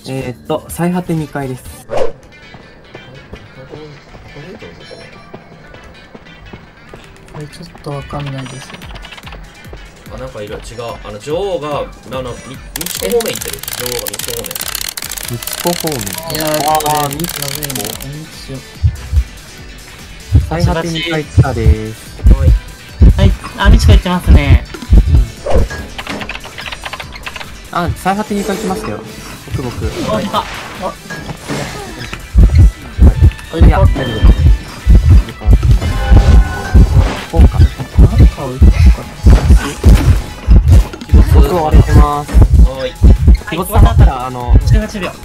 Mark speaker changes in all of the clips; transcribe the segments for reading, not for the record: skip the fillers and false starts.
Speaker 1: 最果て2階です。
Speaker 2: これちょっとわかんないです。
Speaker 3: あ、なんかいる。違う。女王が、みちこ方面行ってる。女王がみちこ方面。
Speaker 1: みちこ方面。
Speaker 2: いやー、これ、みちこ。
Speaker 1: 最果て2階地下です。
Speaker 3: はい。
Speaker 4: はい、あ、みちこ行ってますね。
Speaker 1: あ、最果て2階来ましたよ。僕。
Speaker 4: お、いた。
Speaker 1: いや、大丈夫です。こうか。僕割れてます。
Speaker 3: はい。
Speaker 1: 仕事だったら、
Speaker 4: 18秒。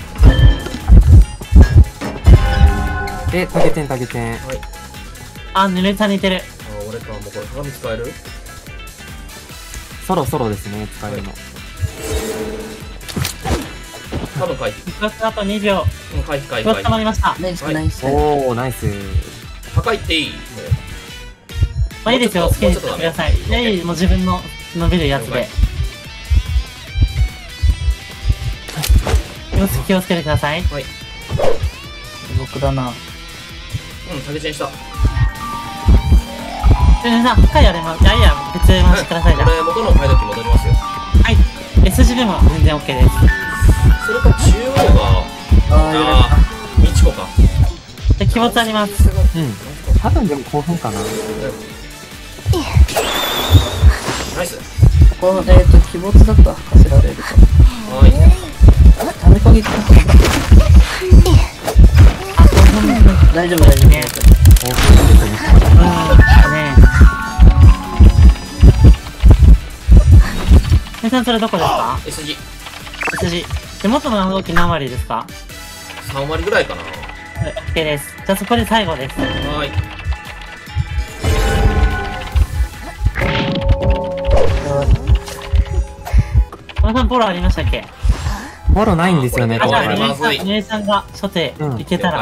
Speaker 1: で、タゲテン。
Speaker 3: はい。
Speaker 4: あ、濡れた似てる。
Speaker 3: あ、俺か。もうこれ鏡使える？
Speaker 1: そろそろですね、使えるの。
Speaker 3: 多分回避。
Speaker 4: あと2秒。
Speaker 3: 回避。
Speaker 4: 溜まりました。
Speaker 2: ナイス。
Speaker 1: おー、ナイス。
Speaker 3: 破壊っていい？
Speaker 4: まあいいですよ、好きにしてください。いやいや、もう自分の伸びるやつで。気をつけてください。
Speaker 3: はい。
Speaker 2: 僕だな。
Speaker 3: タゲチェンした。
Speaker 4: 皆さん、深いやれます。いやいや、別で回してくださいじゃん。
Speaker 3: 俺、元の買い時戻りますよ。
Speaker 4: はい。S 字でも全然 OK です。
Speaker 3: それか中央が、みちこか。
Speaker 4: で、気持ちあります。
Speaker 1: 多分でも興奮かな。
Speaker 3: ナイス。
Speaker 2: この、鬼没だったらかせられるか。
Speaker 3: はい。
Speaker 2: ためこぎか。大丈夫。
Speaker 4: ね。皆さん、それどこですか？
Speaker 3: S 字。
Speaker 4: S 字。手元の動き何割ですか
Speaker 3: ？3割ぐらいかな。
Speaker 4: OK です。じゃあそこで最後です。
Speaker 3: はい。
Speaker 4: 小野さん、ポロありましたっけ？
Speaker 1: フォローないんですよね、
Speaker 4: あ、じゃあ、
Speaker 3: まずい
Speaker 4: 姉さんが初手いけたら。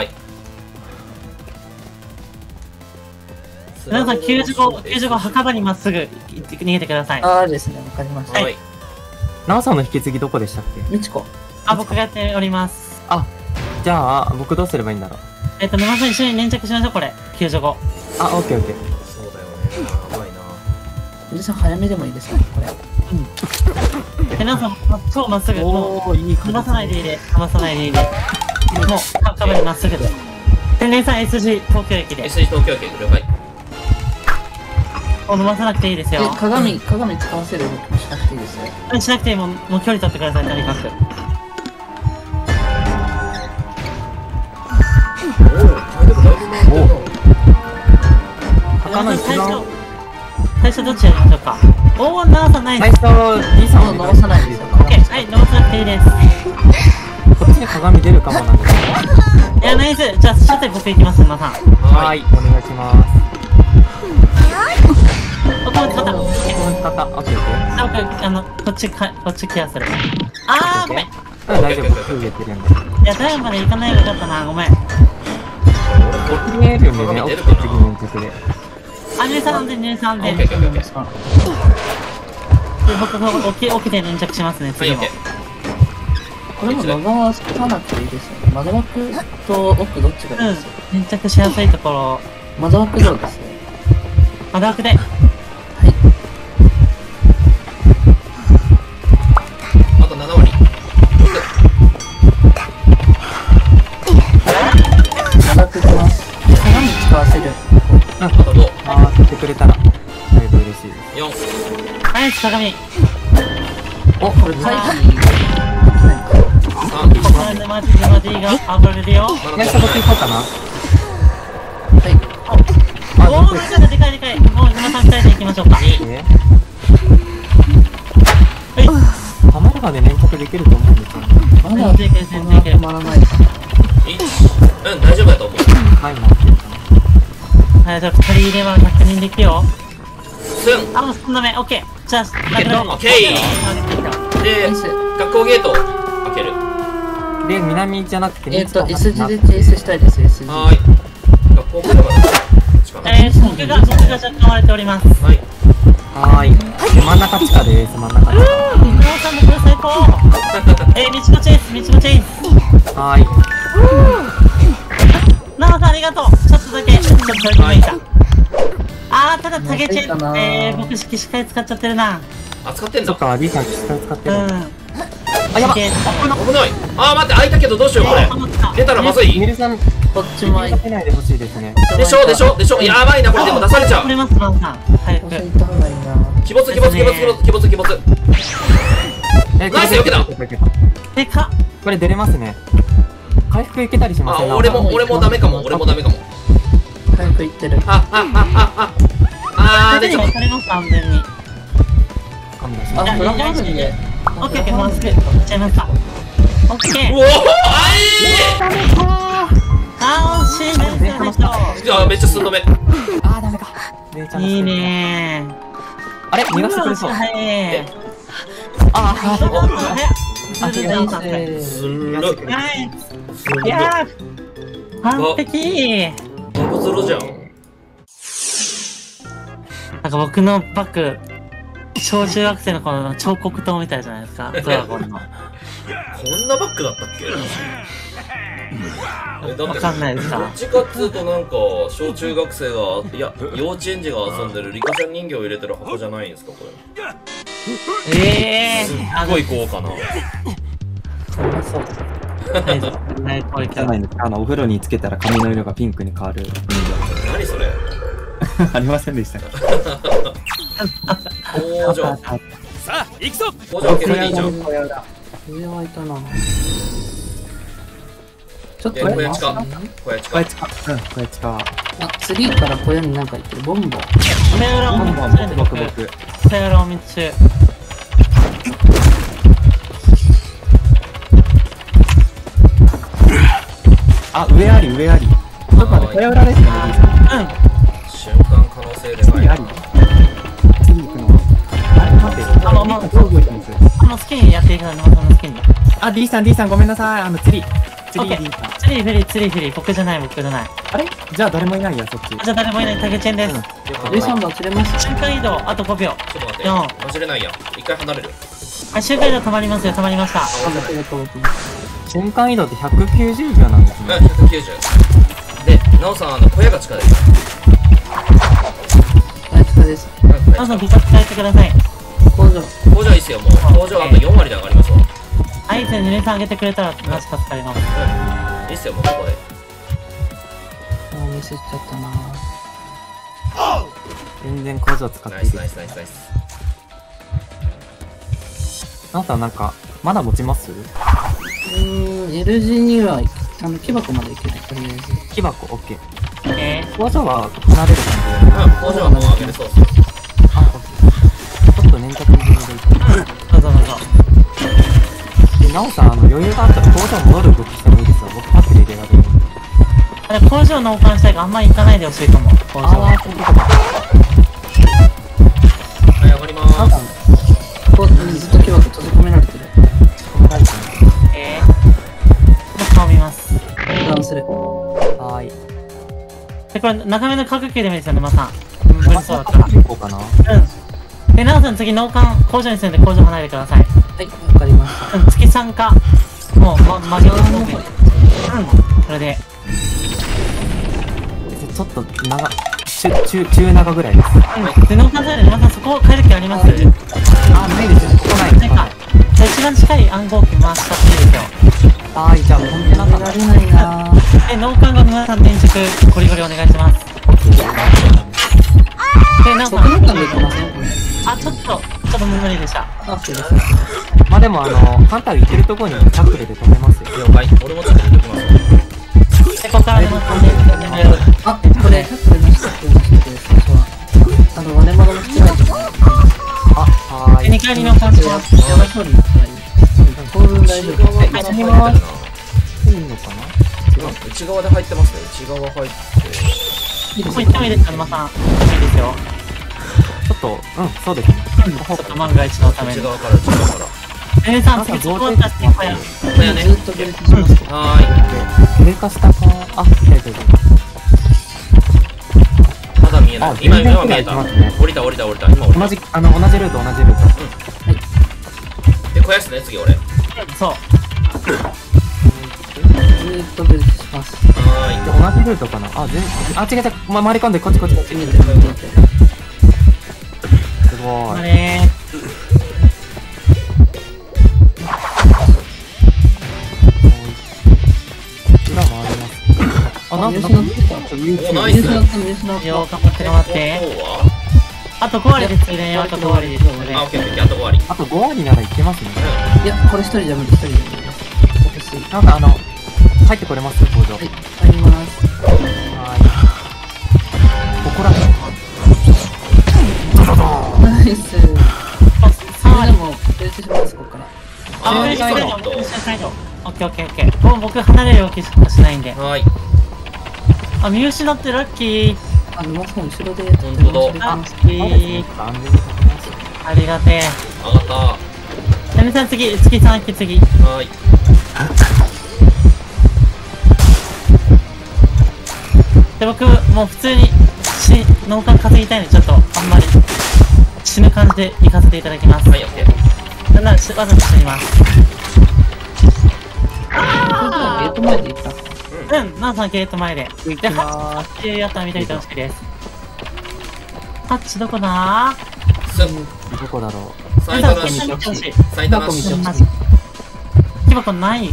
Speaker 4: 皆さん、95、墓場にまっすぐ逃げてください。
Speaker 2: ああですね、わかりました。
Speaker 3: はい。
Speaker 1: なおさんの引き継ぎどこでしたっけ？
Speaker 2: みちこ。
Speaker 4: あ、僕がやっております。
Speaker 1: あ、じゃあ、僕どうすればいいんだろう。
Speaker 4: 沼さん一緒に粘着しましょう、これ。95。
Speaker 1: あ、オッケー。
Speaker 3: そうだよね。やばいな。
Speaker 2: 皆さん早めでもいいですかこれ。
Speaker 4: で、皆さん、超まっすぐ。もう、離さないでいいで。もう、墓場にまっすぐで。天然さん S 字東京駅で。
Speaker 3: S 字東京駅、了解。
Speaker 4: 伸ばさなくていいですよ。
Speaker 2: 鏡使わせる動きもしなくていいですよ。
Speaker 4: しなくていい、もう距離取ってください、とにかく。最初どっちやりましょうか。おー、長さないです。
Speaker 1: 最初 D さんを
Speaker 2: 伸ばさないですよ。
Speaker 4: オッケー、はい、伸ばさなくていいです。
Speaker 1: こっちに鏡出るかもなんですけど。
Speaker 4: いや、ナイス。じゃあ、初手僕行きます、沼さん。
Speaker 1: はい、お願いします。
Speaker 4: お友達方。
Speaker 1: オッケー。
Speaker 4: こっちケアする。あー、ごめん。
Speaker 1: 大丈夫、すぐやってるんで。
Speaker 4: いや、ダイヤまで行かないよかったな、ごめん。
Speaker 1: 起きれるんでね、起きて次に着で。
Speaker 4: あ、入3で、入3で。
Speaker 3: オッケー。
Speaker 4: で、僕が起きて粘着しますね、次も。
Speaker 2: これも伸ばさなくていいですよね。窓枠と奥どっちがいいですか？
Speaker 4: 粘着しやすいところ。
Speaker 2: 窓枠どうですね。
Speaker 4: 窓枠で。
Speaker 2: はい。
Speaker 3: あと7割。
Speaker 2: 窓枠きます。鏡使わせる。
Speaker 3: あと5。
Speaker 1: あー、やってくれたら、だいぶ嬉しいです。
Speaker 3: 4。
Speaker 4: ナイス、鏡。
Speaker 2: お、これ回避。
Speaker 4: ここで沼 D が暴れるよ。
Speaker 1: 最初僕行こうかな。
Speaker 4: おー、でかい。もう沼さん2人で行きましょうか。
Speaker 1: ハマるまで粘着できると思うんですよね。
Speaker 2: まだ
Speaker 4: 全然いける。
Speaker 2: 止まらないです。
Speaker 3: 大丈夫だと思う。
Speaker 1: はい、待ってるかな。
Speaker 4: はい、じゃあ2人入れは確認できるよ。
Speaker 3: スン。
Speaker 4: あ、もうそんな目、オッケー。じゃあ、
Speaker 3: オッケー。で、学校ゲート開ける。
Speaker 1: で、南じゃなくて、
Speaker 2: S 字でチェイスしたいです、S 字。
Speaker 3: はーい。学校ゲートが
Speaker 4: 僕が若干割れております。
Speaker 3: はい。
Speaker 1: はーい。真ん中地下です、真ん中地下。
Speaker 4: さんのこれ最高。みちこチェイス、みちこチェイス。
Speaker 1: はーい。
Speaker 4: なおさんありがとう。ちょっとだけ抜いた。ただタゲチェ僕式しっかり使っちゃってるな。
Speaker 3: 使ってんだ。
Speaker 1: そっか、リーさん使ってる。
Speaker 4: やばっ。
Speaker 3: 危ない。待って、開いたけどどうしようこれ。出たらまずい。
Speaker 1: ミルさん、
Speaker 2: こっちも開いて。
Speaker 1: 出ないでほしいですね。
Speaker 3: でしょ。やばいな、これでも出されちゃう。
Speaker 4: 取れます、なおさん。早く。
Speaker 2: 押さえた方がいいな。
Speaker 3: 鬼没。ナイス、避けた。
Speaker 4: でかっ。
Speaker 1: これ出れますね。回復いけたりしません？
Speaker 3: 俺もダメかも。
Speaker 2: 回復いってる。
Speaker 3: 出ちゃった。
Speaker 4: 取れます、安全に。
Speaker 2: あ、ブラマルにね。
Speaker 4: オッケー、もうすぐ。いっちゃいました。オッケー。
Speaker 3: おお、
Speaker 4: 惜しいですよ、
Speaker 3: めっちゃ寸止め。
Speaker 1: ダメか。
Speaker 4: いいね
Speaker 1: あれ逃がしてくれそう。
Speaker 4: はい。
Speaker 3: する。
Speaker 4: いや完璧。
Speaker 3: バブゼロじゃん。
Speaker 4: なんか僕のバッグ、小中学生の頃の彫刻刀みたいじゃないですか、ドラゴンの。
Speaker 3: こんなバッグだったっけ？
Speaker 4: わかんないですか。
Speaker 3: どっちかっつうとなんか小中学生が幼稚園児が遊んでるリカちゃん人形を入れてる箱じゃないんですかこれ。すっごい豪華な。
Speaker 1: そう。
Speaker 4: ない
Speaker 1: お風呂につけたら髪の色がピンクに変わる人
Speaker 3: 何それ？
Speaker 1: 形。ありませんでしたか？
Speaker 3: 工場。
Speaker 5: さあ行くぞ。
Speaker 3: 工場開けていいじゃん。
Speaker 2: 上はいたな。ちょっと
Speaker 3: 小屋近。
Speaker 1: こやちか。
Speaker 2: ツリーから小屋になんか行ってる。ボンボン。
Speaker 4: さよならおみつ中で僕。さよならおみつ中。
Speaker 1: 上あり。どこまで小屋裏ですかね？
Speaker 3: 瞬間可能性でないな。
Speaker 1: 次行くの。
Speaker 4: 好きにやっていくの、好きに。
Speaker 1: D さんごめんなさい。釣り D さん。
Speaker 4: 釣りフリ、僕じゃない。
Speaker 1: あれ？じゃあ誰もいないや、そっち。
Speaker 4: じゃあ誰もいない、タゲチェンです。
Speaker 2: レシャンバー釣れました。
Speaker 4: 瞬間移動、あと5秒。
Speaker 3: ちょっと待って。忘れないや。一回離れる。
Speaker 4: 瞬間移動止まりますよ、止まりました。
Speaker 1: 瞬間移動って190秒なんですね。
Speaker 3: 190。で、なおさん、小屋が近いです。
Speaker 2: 近です。
Speaker 4: なおさん、部活変えてください。
Speaker 2: 工場
Speaker 3: いいっすよ、もう。工場あと4割で上がりますわ。
Speaker 4: はい、2連さん上げてくれたら、マジ助かります。
Speaker 3: いいっすよ、もうここで。
Speaker 2: もうミスっちゃったな。
Speaker 1: 全然工場使っていいです。
Speaker 3: ナイス。
Speaker 1: あなたなんか、まだ持ちます？
Speaker 2: L 字には、木箱まで行ける、とりあえず。
Speaker 1: 木箱、オッケー。工場は離れる感
Speaker 3: 工場はもう上げれそうっすよ。
Speaker 1: じで。ちょっと粘着気味でいく。
Speaker 4: どうぞ。
Speaker 1: で、なおさん、余裕があったら工場戻る動きしてもいいですよ。僕パックで入れられる。
Speaker 4: 工場の保管したいがあんまり行かないでほしいかも。工場。
Speaker 3: はい、上がりまーす。
Speaker 2: ずっと木箱閉じ込められてる。
Speaker 4: 顔見ます。
Speaker 2: ダウンする。
Speaker 1: はーい。
Speaker 4: で、これ、中目の角球でもいいですよね、まさん。無理そうだったら。
Speaker 1: 行こうかな。
Speaker 4: で、なおさん次、農館、工場に住んで工場離れてください。
Speaker 2: はい、わかりました。
Speaker 4: 月3か。もう、曲げる方面。それで。
Speaker 1: ちょっと中長ぐらいです。
Speaker 4: で、農館サイドで皆さんそこを変える気あります？
Speaker 1: ないですよ。ここないです。
Speaker 4: なんか、一番近い暗号機回したっていいですよ。
Speaker 1: じゃあ、コンテナが
Speaker 2: られないな。
Speaker 4: 農館が皆さん転職、ゴリゴリお願いします。で、なんか、
Speaker 2: 食農館できません？
Speaker 4: ちょっと無理でした。
Speaker 1: まあでもハンターが行ってるところにタックルで止めますよ。
Speaker 3: 了解。俺もちょっと入れときます。
Speaker 4: で、ここからでも
Speaker 2: これ、タックルの人っていうのしてて、最初は。割れ物の人がいて。
Speaker 1: はーい。
Speaker 4: 2階に農館します。
Speaker 2: やばい、そうになったらいい。当分大丈夫。
Speaker 3: 内側から入ってるな。
Speaker 1: いいのかな？
Speaker 3: 内側で入ってますね。内側入って。
Speaker 4: ここ行ってもいいですかね、まさん。いいですよ。
Speaker 1: ちょっと、そうですね。
Speaker 4: ちょっと万が一のために。
Speaker 3: 内側から。
Speaker 4: 皆さん、次、そこだったら、小屋。
Speaker 2: ずっとベルトしますけど。
Speaker 3: はーい。
Speaker 1: 上か下か、大丈夫。
Speaker 3: まだ見えない。今見えた。降りた。今降りた。
Speaker 1: 同じルート。
Speaker 3: で、 肥やすね、次俺。
Speaker 4: そう。
Speaker 2: ベルトします。
Speaker 3: は
Speaker 1: 同じルートかな。あ、全然。あ、違う違う。回り込んで、こっちこっちこっち。
Speaker 2: 見えてる見えてる。
Speaker 1: すごい。
Speaker 4: あれ
Speaker 1: 裏回ります。あ、なんか、
Speaker 2: ニュース乗ってきた。
Speaker 3: い。お、ナイス。
Speaker 2: ニュース乗ったニュース乗っ
Speaker 4: ー、よ
Speaker 2: た。
Speaker 4: 頑張って頑張って。
Speaker 3: 今日は
Speaker 4: あと5割ですね。あと5割ですね。
Speaker 3: あ、オッケーオッケー、あと終わり。
Speaker 1: あと5割ならいけますね。
Speaker 2: いや、これ一人じゃ無理、一人じゃ無理です。私、
Speaker 1: なんか入ってこれます工場。
Speaker 2: はい、入ります。
Speaker 1: はーい。ここら辺。
Speaker 2: ナイス。
Speaker 4: 3割。
Speaker 2: でも、ベルトします、ここから。
Speaker 3: あー、
Speaker 4: あ、
Speaker 3: いいかなと。
Speaker 4: オッケーオッケーオッケー。もう僕離れる動きしかしないんで。
Speaker 3: はい。
Speaker 4: あ、見失ってラッキー。
Speaker 2: あ、沼さん後ろで。
Speaker 3: 本当だ
Speaker 4: ラッキー。
Speaker 1: 安全に立てます。
Speaker 4: ありがてえ。
Speaker 3: 上がった。
Speaker 4: ナミさん次3期次。
Speaker 3: はい。
Speaker 4: で、僕、もう普通に農家稼ぎたいんで、ちょっと、あんまり、死ぬ感じで行かせていただきます。
Speaker 3: はい、オッケー。
Speaker 4: なんなら、わざと死にます。
Speaker 2: ゲート前で行った。
Speaker 4: うん、ナンさんゲート前で。で、ハッチやったら見といてほしいです。ハッチどこだ
Speaker 3: す、
Speaker 1: どこだろ
Speaker 3: サイトなし。
Speaker 4: 見てほしい。
Speaker 3: サイトなし。
Speaker 4: 木箱ない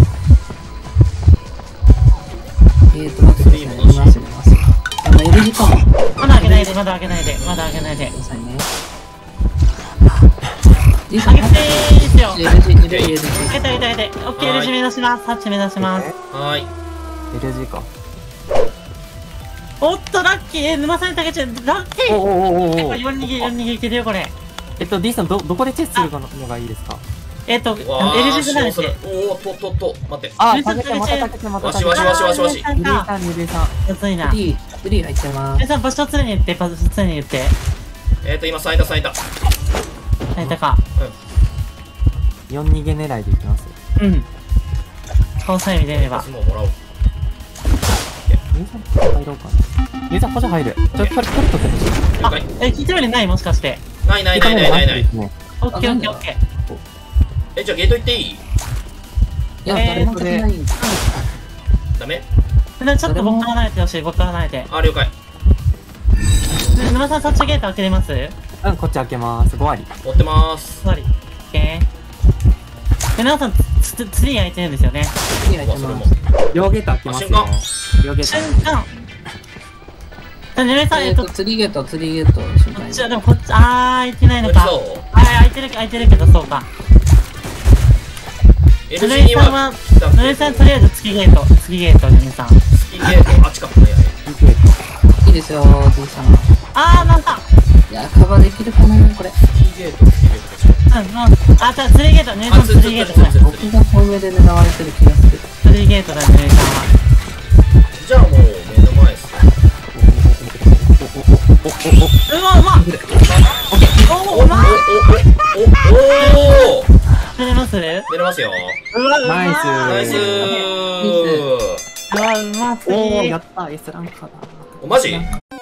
Speaker 2: 待ってください。見ます。L 字かも。
Speaker 4: まだ開けないで、まだ開けないで、まだ開けないで。
Speaker 2: くださいね。
Speaker 4: 開けてーですよ。
Speaker 2: L 字、L 字、L 字。
Speaker 4: 開けた開けた開けた。オッケー、L 字目指します。ハッチ目指します。
Speaker 3: はい。
Speaker 1: う。L 字か。
Speaker 4: おっと、ラッキー沼さんにたけちゃう。ラッキー
Speaker 1: おおおおおお。
Speaker 4: 4逃げいけるよ、これ。
Speaker 1: D さんどこでチェスするのがいいですか。
Speaker 4: L 字じゃないです。
Speaker 3: おー、待って。
Speaker 1: あ、
Speaker 4: ルート
Speaker 1: たけちゃんまたたけちゃんまた
Speaker 3: わ
Speaker 1: たけちゃん。
Speaker 3: しわしわしわし。
Speaker 1: 二塁さん二塁さん。
Speaker 4: むずいな。
Speaker 2: 3入っちゃいます。
Speaker 4: 皆さん、場所常に言って、場所常に言って。
Speaker 3: 今、サイト。
Speaker 4: 入ったか。
Speaker 1: 四逃げ狙いでいきます。
Speaker 4: うん。顔さえ見れれば。
Speaker 3: もうもらおう。
Speaker 1: 入ろうかな。入さん補助入る。ちょっと取ってほしい。
Speaker 4: あ
Speaker 3: 了解。、
Speaker 4: 聞いてるよりないもしかして。
Speaker 3: ない。
Speaker 4: オッケーオッケーオッケー。
Speaker 3: じゃあゲート行っていい？
Speaker 2: いや、誰も先ないんだ。
Speaker 3: ダメ？
Speaker 4: でちょっと僕から離れてほしい、僕から離れて。
Speaker 3: あ、了解。
Speaker 4: 沼さん、そっちゲート開けれます
Speaker 1: うん、こっち開けます。5割。
Speaker 3: 持ってます。
Speaker 4: 終わり。オッケー。で、沼さん、ツリー開いてるんですよね。
Speaker 2: 次入っちゃい
Speaker 3: それも
Speaker 2: ます。。
Speaker 1: 両ゲート開けますよ。両ゲー
Speaker 4: 瞬間。で、沼さん、
Speaker 2: 釣りゲート、瞬間に。
Speaker 4: でもこっち、開いてないのか。
Speaker 3: そう。
Speaker 4: 開いてるけど、そうか。
Speaker 3: L
Speaker 4: ぬ
Speaker 3: 字には
Speaker 4: るいさんは、ぬるいさんとりあえず月ゲート、ぬるいさん。
Speaker 3: スキーゲート、あっちか。はいはい。
Speaker 2: いいですよ、じいさん。
Speaker 4: なんか、
Speaker 2: いや、カバーできるかな、これ。
Speaker 3: スキーゲート。
Speaker 4: じゃあ、釣りゲート、ぬるいさん釣りゲートだ。
Speaker 2: 僕が遠目で狙われてる気がする。
Speaker 4: 釣りゲートだ、ぬるいさんは。
Speaker 3: じゃあもう目の前です。
Speaker 4: うまっおまっ
Speaker 3: お
Speaker 4: 釣れます
Speaker 3: 出れますよ。
Speaker 4: うわ、うまっ
Speaker 1: ナイス
Speaker 3: ナイス
Speaker 4: うわ、うますぎ
Speaker 1: おー、やった。S ランカーだ。
Speaker 3: お、マジ？